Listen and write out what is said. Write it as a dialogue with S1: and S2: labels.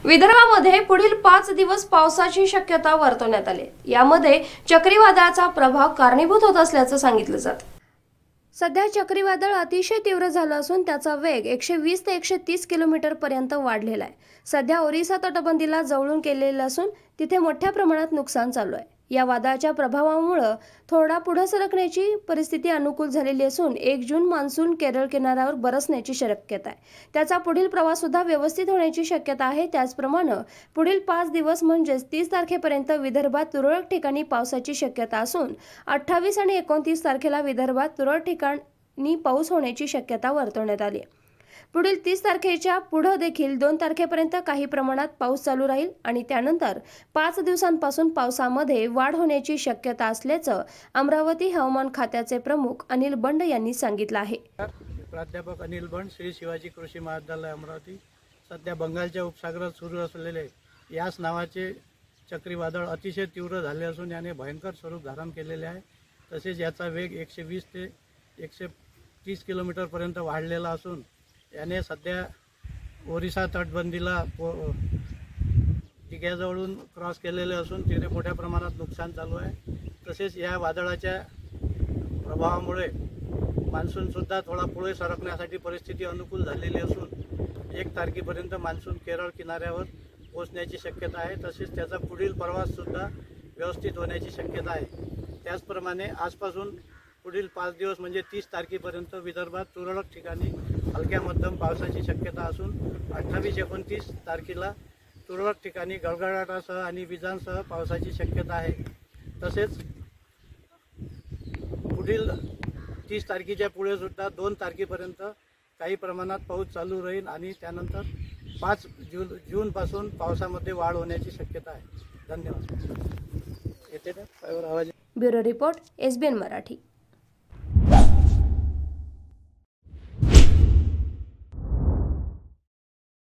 S1: विदर्भामध्ये पुढील 5 दिवस पावसाची शक्यता वर्तवण्यात आली। यामध्ये चक्रीवादळाचा प्रभाव कारणीभूत होत असल्याचं सांगितलं जातं। सध्या चक्रीवादळ अतिशय तीव्र झालं असून त्याचा वेग 120 ते 130 किलोमीटर पर्यंत वाढलेला आहे। सध्या ओरिसा तटबंदीला जवळून केलेलं असून तिथे मोठ्या प्रमाणात नुकसान चालू आहे। या वादळाच्या प्रभावामुळे थोडा पुढे सरकण्याची परिस्थिती अनुकूल झालेली असून 1 जून मान्सून केरळ किनाऱ्यावर बरसण्याची शक्यता आहे। त्याचा पुढील प्रवास सुद्धा व्यवस्थित होण्याची शक्यता आहे। त्याचप्रमाणे पुढील 5 दिवस म्हणजेच 30 तारखेपर्यंत विदर्भात तुरळक ठिकाणी पावसाची शक्यता असून 28 आणि 29 तारखेला विदर्भात तुरळक ठिकाणी पाऊस होण्याची शक्यता वर्तवण्यात आली आहे। पुढील 30 तारखेच्या पुढे देखील 2 तारखेपर्यंत काही प्रमाणात पाऊस चालू राहील आणि त्यानंतर 5 दिवसांपासून पावसामध्ये वाढ होण्याची शक्यता असल्याचं अमरावती हवामान खात्याचे प्रमुख अनिल बंड यांनी सांगितलं आहे।
S2: प्राध्यापक अनिल बंड, श्री शिवाजी कृषी महाविद्यालय अमरावती। सध्या बंगालच्या उपसागरात सुरू असलेले यास नावाचे चक्रीवादळ अतिशय तीव्र झाले असून याने भयंकर स्वरूप धारण केलेले आहे। तसेच याचा वेग 120 ते 130 किलोमीटरपर्यंत वाढलेला असून याने सध्या ओरिसा तटबंदीला टिक्याजवळून क्रॉस केलेले असून तिथे मोठ्या प्रमाणात नुकसान चालू आहे। तसेच या वादळाच्या प्रभावामुळे मान्सूनसुद्धा थोडा पुढे सरकण्यासाठी परिस्थिती अनुकूल झालेली असून 1 तारखेपर्यंत मान्सून केरळ किनाऱ्यावर पोहोचण्याची शक्यता आहे। तसेच त्याचा पुढील प्रवाससुद्धा व्यवस्थित होण्याची शक्यता आहे। त्याचप्रमाणे आजपासून पुढील 5 दिवस म्हणजे 30 तारखेपर्यंत विदर्भात तुरळक ठिकाणी हलक्या मध्यम पावसाची शक्यता असून 28-29 तारखेला तुरळक ठिकाणी गडगडाटासह आणि विजांसह पावसाची शक्यता आहे। तसेच पुढील 30 तारखेच्या पुढे सुद्धा 2 तारखेपर्यंत काही प्रमाणात पाऊस चालू राहील आणि त्यानंतर 5 जूनपासून पावसामध्ये वाढ होण्याची शक्यता आहे। धन्यवाद। येते ना आवाज।
S1: Bureau report, SBN Marathi.